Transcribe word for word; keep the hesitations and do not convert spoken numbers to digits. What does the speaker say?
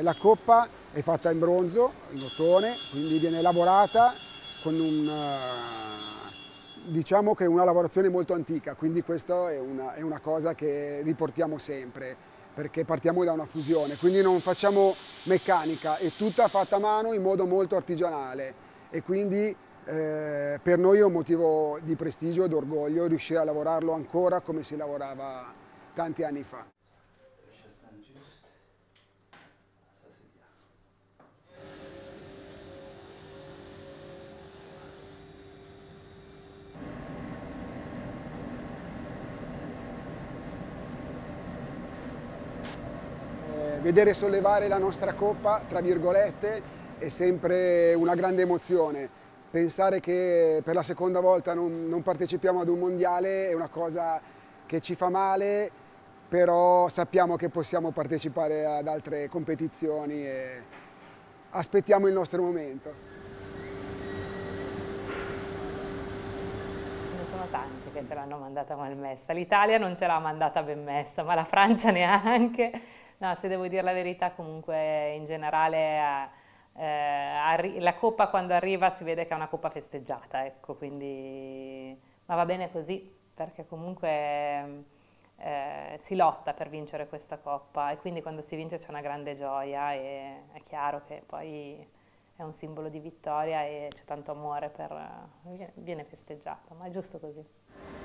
la coppa è fatta in bronzo, in ottone, quindi viene lavorata con un, diciamo che è una lavorazione molto antica, quindi questa è una, è una cosa che riportiamo sempre, perché partiamo da una fusione, quindi non facciamo meccanica, è tutta fatta a mano in modo molto artigianale e quindi eh, per noi è un motivo di prestigio e d'orgoglio riuscire a lavorarlo ancora come si lavorava tanti anni fa. Vedere sollevare la nostra coppa, tra virgolette, è sempre una grande emozione. Pensare che per la seconda volta non, non partecipiamo ad un mondiale è una cosa che ci fa male, però sappiamo che possiamo partecipare ad altre competizioni e aspettiamo il nostro momento. Ce ne sono tanti che ce l'hanno mandata mal messa. L'Italia non ce l'ha mandata ben messa, ma la Francia neanche. No, se devo dire la verità, comunque in generale eh, la coppa quando arriva si vede che è una coppa festeggiata, ecco, quindi ma va bene così, perché comunque eh, si lotta per vincere questa coppa e quindi quando si vince c'è una grande gioia e è chiaro che poi è un simbolo di vittoria e c'è tanto amore per viene festeggiata, ma è giusto così.